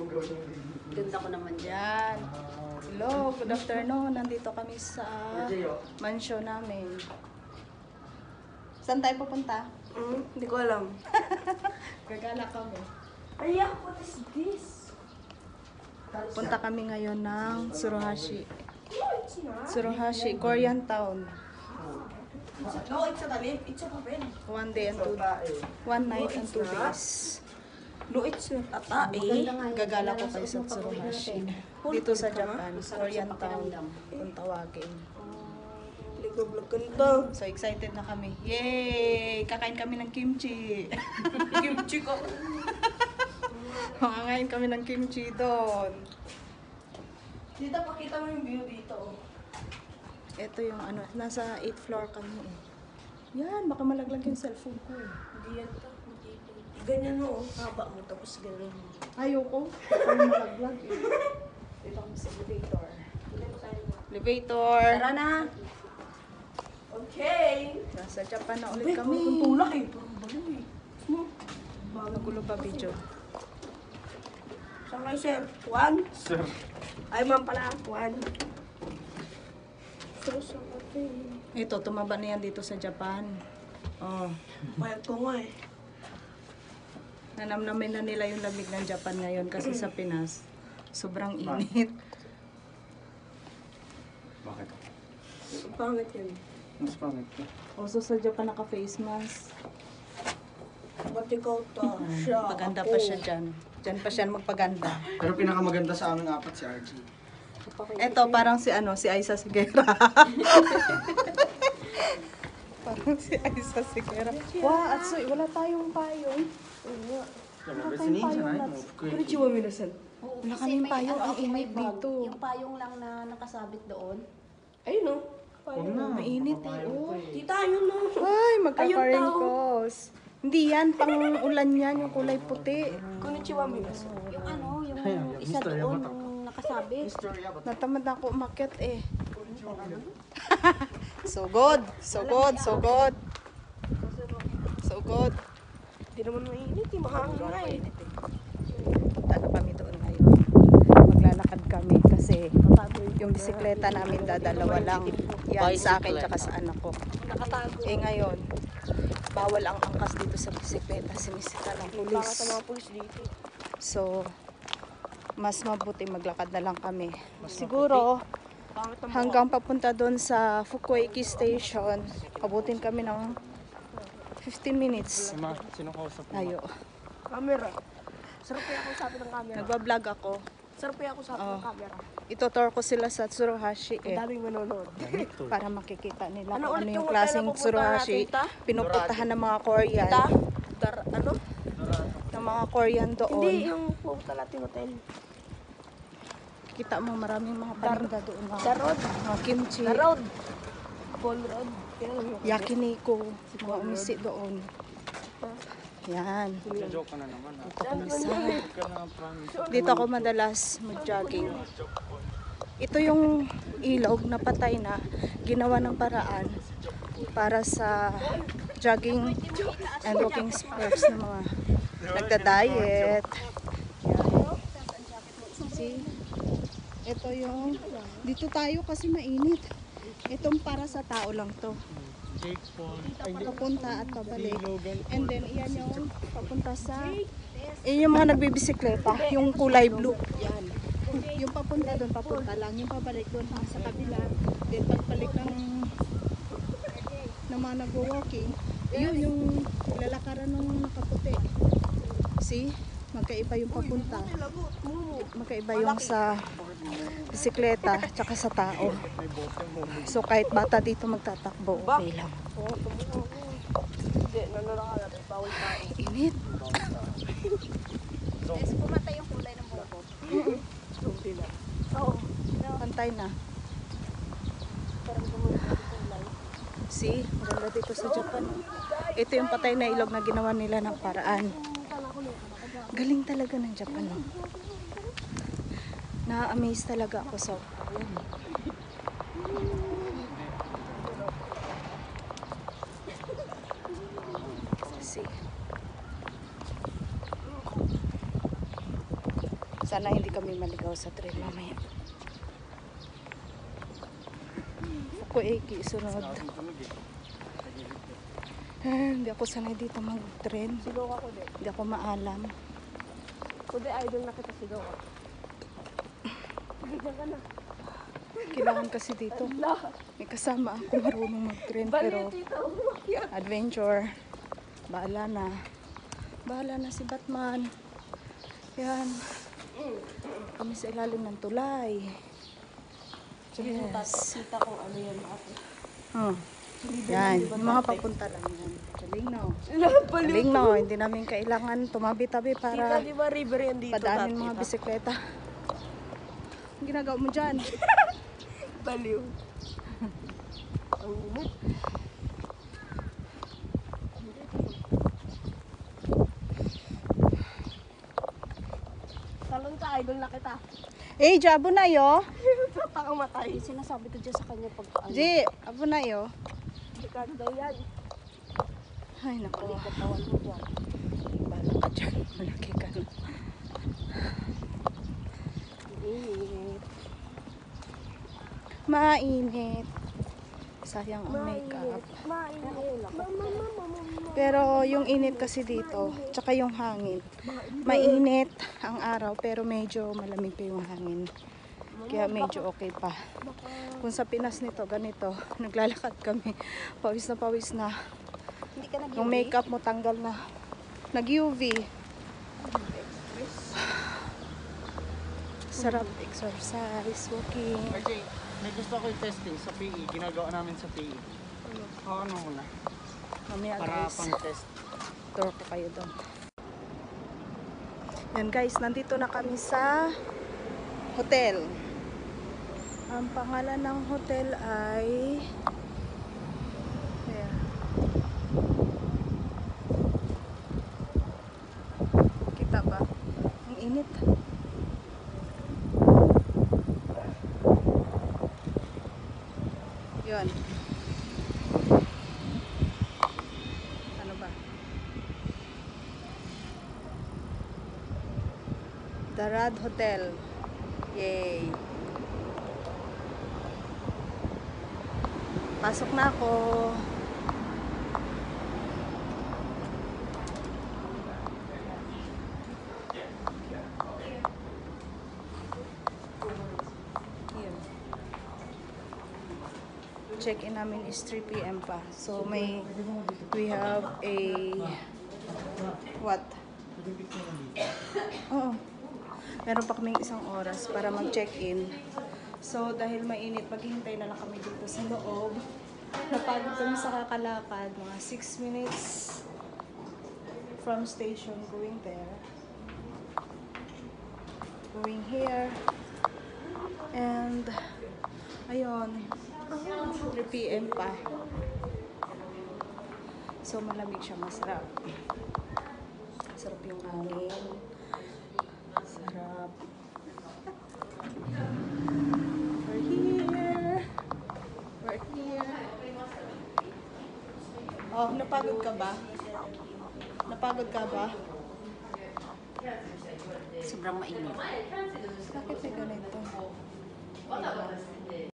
Ganda ko naman dyan. Yan. Hello, good afternoon. Nandito kami sa mansion namin. Saan tayo pupunta? Hindi ko alam. Gagala kami. Ayak, what is this? Punta kami ngayon ng Tsuruhashi. No, it's not. Tsuruhashi, Korean town. No, it's a talib. It's a papel. 1 day and 2 1 night and 2 days. No, it's not tatai. Gagala ko kayo sa Tsuruhashi. Dito sa Japan, Korean town kung tawagin. Vlog ganito. So excited na kami. Yay! Kakain kami ng kimchi. Kimchi ko. Makakain kami ng kimchi doon. Dito, pakita mo yung view dito. Ito yung ano, nasa 8th floor kami eh. Yan, baka malaglag yung cellphone ko eh. Hindi yan to. Dito. Ganyan o. Haba mo, tapos ganyan. Ayoko. Baka malaglag eh. Dito kami sa elevator. Elevator! Tara na. Okay. Nasa Japan na ulit kami. Ang tulak eh. Parang balo eh. Magulo pa video. Saan kayo, sir? Juan? Sir. Ay, ma'am pala. Juan. Sir, saan kayo? Ito, tumaba na yan dito sa Japan. Oh. Bayad ko nga eh. Nanamnamin na nila yung lamig ng Japan ngayon kasi sa Pinas, sobrang init. Bakit? Pangit yan. Mas pangit ka. Also sa Japan naka-face mask. Ba't ikaw ta? Siya, Paganda ako. pa siya dyan. Dyan pa siya magpaganda. Pero pinakamaganda sa aming apat si RG. Ito parang si ano, si Aiza Sigera. Parang si Aiza Sigera. Wow, Atsuy, wala tayong payong. Konnichiwa, minasan. Wala kaming payong, ang init dito. Yung payong lang na nakasabit doon. Ayun o. Huwag na. Mainit eh, oh. Tita, ayun o. Ay, magkaka-rain Ayun, tao. cause. Hindi yan, pang ulan yan, yung kulay puti. Konnichiwa, minasan. Yung ano, yung isa doon, yung nakasabit. Natamad na ako umakyat eh. So good, so good, so good. So good. Hindi naman mainit eh. Mahangin nga eh. Punta na kami doon ngayon. Maglalakad kami kasi yung bisikleta namin dadalawa lang. Yan sa akin tsaka sa anak ko. Nakatago. Eh ngayon, bawal ang angkas dito sa bisikleta. Sinisita ng Bakit ang pulis. mga pulis dito? So, mas mabuti maglakad na lang kami. Siguro, Bakit ang hanggang papunta doon sa Fukuoka Station, abutin kami ng 15 minutes. Sino kausap mo? Ayo. camera? Sarap kaya ako sabi ng camera. Nagbablog ako. Sarap kaya ako sabi Oh. ng camera. Itutor ko sila sa Tsuruhashi Ang eh. daming manonood. Para makikita nila Ano kung ulit ano yung yung hotel klaseng na pupuntahan Tsuruhashi. natin, ta? Pinupuntahan ng mga Korean. Tita? Ano? Ng mga Korean Hindi, doon. yung pupunta natin hotel. Kita mo maraming mga paninda doon. The road. Mga kimchi. The road. Paul Road. Kailan yung Yakiniku. Mga umisi doon. Yan. Joke ka na naman. Dito kami sa... Ka na promise. Dito ako madalas mag-jogging. Ito yung ilog na patay na ginawa ng paraan para sa jogging and walking sports ng mga nagda-diet. Yan. See? Ito yung dito tayo kasi mainit. Itong para sa tao lang to. Jake Paul. Papunta at pabalik. And then iyan yung papunta sa yung mga nagbibisikleta, yung kulay blue. Yan. Yung papunta doon, papunta lang. Yung pabalik doon sa kabila. Then pagbalik ng mga nagwo-walking, yun yung lalakaran ng nakaputi. See? Magkaiba yung papunta. Magkaiba yung sa bisikleta tsaka sa tao. So kahit bata dito magtatakbo, okay lang. Hindi, nanonaka natin. Bawal tayo. Init. Kasi pumatay yung kulay ng buko. Hindi na. Oo. Pantay na. Parang gumulong yung kulay. See? Maganda dito sa Japan. Ito yung patay na ilog na ginawa nila ng paraan. Galing talaga ng Japan. No? Na-amaze talaga ako sa see. Sana hindi kami maligaw sa train mamaya. Fukuoka sunod. Hindi ako sanay dito mag-train. Sigaw ako din. Hindi ako maalam. Kundi idol na kita sigaw ako. Bigyan ka na. Kailangan kasi dito. May kasama ako marunong mag-train. Pero Tito. adventure. Bahala na. Bahala na si Batman. Yan. Kami sa ilalim ng tulay. Yes. Kita ko ano yan ate. Yan. Yung mga papunta lang yan. Kalingnaw. Hindi namin kailangan tumabi-tabi Tita, para di ba river yan dito? padanin mga bisikleta. Ang ginagawa mo dyan? Baliw. Ang init. Talon ka, idol na kita. Eh, jabo na yo. Pakamatay. Sinasabi ko dyan sa kanya pag ano. Ji, abo na yo. Sikado daw yan. Ay, naku. Katawan mo dyan. Bahala ka dyan. Malaki ka na. Init. Mainit. Sayang ang makeup. Mainit. Pero yung init kasi dito, tsaka yung hangin. Mainit ang araw, pero medyo malamig pa yung hangin. Kaya medyo okay pa. Kung sa Pinas nito, ganito, naglalakad kami. Pawis na pawis na. Hindi ka nag Yung makeup mo tanggal na. Nag-UV. Sarap exercise, walking. RJ, may gusto ko i-testing sa PE. Ginagawa namin sa PE. Ano muna? Mamaya Para guys, pang-test. tour ko kayo doon. Yan guys, nandito na kami sa hotel. Ang pangalan ng hotel ay ayan. Kita ba? Ang init. Yun. Ano ba? The Rad Hotel. Yay! Pasok na ako. Yun. Check-in namin is 3 PM pa. So we have a what? Oo. Meron pa kaming isang oras para mag-check-in. So, dahil mainit, maghihintay na lang kami dito sa loob. Napagod kami sa kakalakad. Mga 6 minutes from station going there. Going here. And, ayun. 3 PM pa. So, malamig siya. Masarap. Masarap yung hangin. Sarap. We're here. We're here. Oh, napagod ka ba? Napagod ka ba? Sobrang mainit. Bakit may ganito? Diba?